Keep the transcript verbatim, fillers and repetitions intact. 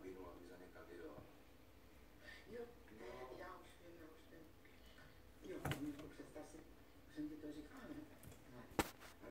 nabídnul, aby za ně kandidoval. Jo, já už